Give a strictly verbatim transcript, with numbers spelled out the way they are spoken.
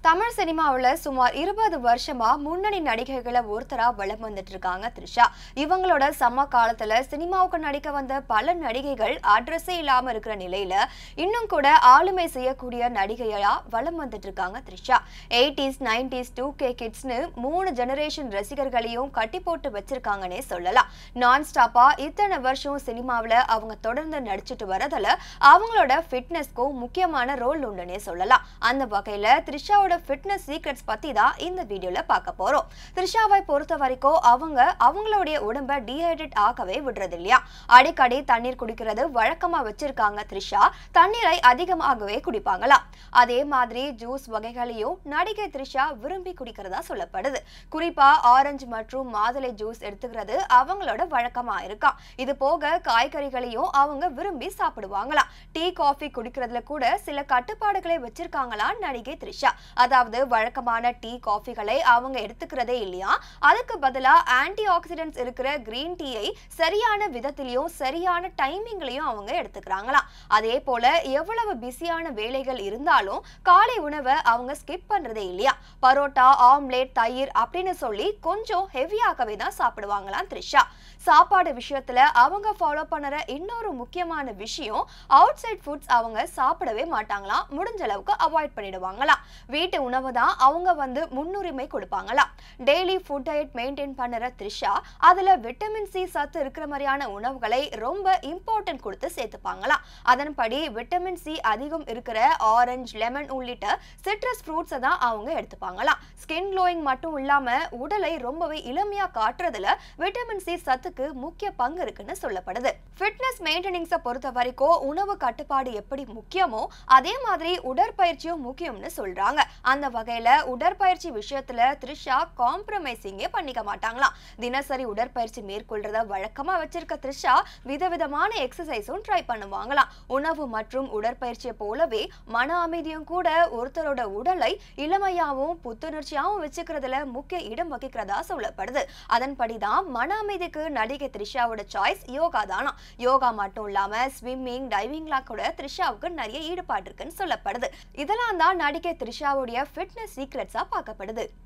தமிழ் சினிமாவுல சுமார் இருபது வருஷமா முன்னணி நடிகைகளை ஒருத்தரா வலம் வந்துட்டு இருக்காங்க த்ரிஷா. இவங்களோட சம காலத்துல சினிமாவுக்கு நடிக்க வந்த பல நடிகைகள் அட்ரஸே இல்லாம இருக்கிற நிலையில இன்னும் கூட ஆளுமை செய்யக்கூடிய நடிகையா வலம் வந்துட்டு இருக்காங்க Trisha. Eighties nineties two K கிட்ஸ்னு மூணு ஜெனரேஷன் ரசிகர்களையும் கட்டி போட்டு வச்சிருக்காங்கன்னே சொல்லலாம். நான் ஸ்டாப்பா இத்தனை வருஷம் சினிமாவில அவங்க தொடர்ந்து நடிச்சிட்டு வரதுல அவங்களோட ஃபிட்னஸ்க்கும் முக்கியமான ரோல் உண்டுன்னே சொல்லலாம். அந்த வகையில த்ரிஷாவோட ஃபிட்னஸ் சீக்ரெட்ஸ் பத்தி தான் இந்த வீடியோல பார்க்க போறோம். த்ரிஷாவை பொறுத்த வரைக்கும் அவங்க அவங்களுடைய உடம்பை டீஹைட்ரேட் ஆகவே விடுறது இல்லையா. அடிக்கடி தண்ணீர் குடிக்கிறது வழக்கமா வச்சிருக்காங்க த்ரிஷா. தண்ணீரை அதிகமாகவே குடிப்பாங்களா. அதே மாதிரி ஜூஸ் வகைகளையும் நடிகை த்ரிஷா விரும்பி குடிக்கிறதா சொல்லப்படுது. குறிப்பா ஆரஞ்சு மற்றும் மாதுளை ஜூஸ் எடுத்துக்கிறது அவங்களோட வழக்கமா இருக்கா. இது போக காய்கறிகளையும் அவங்க விரும்பி சாப்பிடுவாங்களா. டீ காஃபி குடிக்கிறதுல கூட சில கட்டுப்பாடுகளை வச்சிருக்காங்களா நடிகை த்ரிஷா. அதாவது வழக்கமான டீ காஃபிகளை அவங்க எடுத்துக்கிறதே இல்லையா. அதுக்கு பதிலா ஆன்டி ஆக்சிடென்ட்ஸ் இருக்கிற கிரீன் டீயை சரியான விதத்திலையும் சரியான டைமிங்லயும் அவங்க எடுத்துக்கிறாங்களா. அதே போல எவ்வளவு பிஸியான வேலைகள் இருந்தாலும் காலை உணவை அவங்க ஸ்கிப் பண்றதே இல்லையா. பரோட்டா, ஆம்லேட், தயிர் அப்படின்னு சொல்லி கொஞ்சம் ஹெவியாகவே தான் சாப்பிடுவாங்களாம் த்ரிஷா. சாப்பாடு விஷயத்துல அவங்க ஃபாலோ பண்ணுற இன்னொரு முக்கியமான விஷயம் அவுட் சைட் ஃபுட்ஸ் அவங்க சாப்பிடவே மாட்டாங்களாம். முடிஞ்ச அளவுக்கு அவாய்ட் பண்ணிடுவாங்களாம். வீட்டு உணவு தான் அவங்க வந்து முன்னுரிமை கொடுப்பாங்களா. டெய்லி ஃபுட் டயட் மெயின்டைன் பண்ணுற த்ரிஷா அதுல விட்டமின் சி சத்து இருக்கிற மாதிரியான உணவுகளை ரொம்ப இம்பார்ட்டன்ட் கொடுத்து சேர்த்துப்பாங்களாம். அதன்படி விட்டமின் சி அதிகம் இருக்கிற ஆரஞ்சு, லெமன் உள்ளிட்ட சிட்ரஸ் ஃப்ரூட்ஸை தான் அவங்க எடுத்துப்பாங்களாம். ஸ்கின் க்ளோயிங் மட்டும் இல்லாம உடலை ரொம்பவே இளமையா காட்டுறதுல விட்டமின் சி சத்துக்கு முக்கிய பங்கு இருக்குன்னு சொல்லப்படுது. ஃபிட்னஸ் மெயின்டெனிங்ஸை பொறுத்த வரைக்கும் உணவு கட்டுப்பாடு எப்படி முக்கியமோ அதே மாதிரி உடற்பயிற்சியும் முக்கியம்னு சொல்றாங்க. அந்த வகையில உடற்பயிற்சி விஷயத்துல த்ரிஷா காம்ப்ரமைசிங்கே பண்ணிக்க மாட்டாங்களாம். தினசரி உடற்பயிற்சி மேற்கொள்றத வழக்கமா வச்சிருக்க த்ரிஷா விதவிதமான எக்ஸசைஸும் ட்ரை பண்ணுவாங்களாம். உணவு மற்றும் உடற்பயிற்சியை போலவே மன அமைதியும் கூட ஒருத்தரோட உடலை இளமையாவும் புத்துணர்ச்சியாவும் வச்சுக்கிறதுல முக்கிய இடம் வகிக்கிறதா சொல்லப்படுது. அதன்படிதான் மன அமைதிக்கு நடிகை த்ரிஷாவோட சாய்ஸ் யோகா தானா. யோகா மட்டும் இல்லாம ஸ்விம்மிங், டைவிங்லாம் கூட த்ரிஷாவுக்கு நிறைய ஈடுபாடு இருக்குன்னு சொல்லப்படுது. இதெல்லாம் தான் நடிகை த்ரிஷாவுடைய ஃபிட்னஸ் சீக்ரெட்ஸா பார்க்கப்படுது.